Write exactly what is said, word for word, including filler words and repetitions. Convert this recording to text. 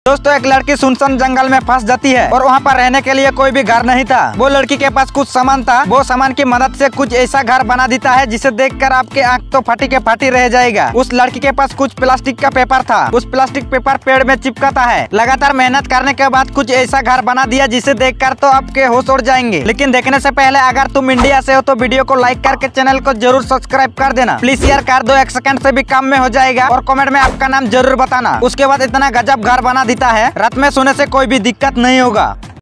दोस्तों एक लड़की सुनसान जंगल में फंस जाती है और वहाँ पर रहने के लिए कोई भी घर नहीं था। वो लड़की के पास कुछ सामान था। वो सामान की मदद से कुछ ऐसा घर बना देता है जिसे देखकर आपके आंख तो फटी के फटी रह जाएगा। उस लड़की के पास कुछ प्लास्टिक का पेपर था। उस प्लास्टिक पेपर पेड़ में चिपकाता है। लगातार मेहनत करने के बाद कुछ ऐसा घर बना दिया जिसे देखकर तो आपके होश उड़ जाएंगे। लेकिन देखने से पहले अगर तुम इंडिया से हो तो वीडियो को लाइक करके चैनल को जरूर सब्सक्राइब कर देना। प्लीज शेयर कर दो, एक सेकंड से भी कम में हो जाएगा। और कमेंट में आपका नाम जरूर बताना। उसके बाद इतना गजब घर बना देता है, रात में सोने से कोई भी दिक्कत नहीं होगा।